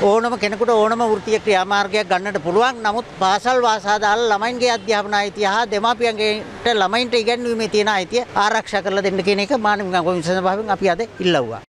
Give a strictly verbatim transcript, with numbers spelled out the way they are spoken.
ඕනම කෙනෙකුට ඕනම වෘත්තීය ක්‍රියාමාර්ගයක් ගන්නට පුළුවන්. නමුත් පාසල් වාසා දාලා ළමයින්ගේ අධ්‍යාපන අයිතිය හා දෙමාපියන්ගේට ළමයින්ට ඉගැන්වීමේ තියෙන අයිතිය ආරක්ෂා කරලා දෙන්න කියන එක මානව විශේෂ භාවයෙන් අපි අද ඉල්ලුවා.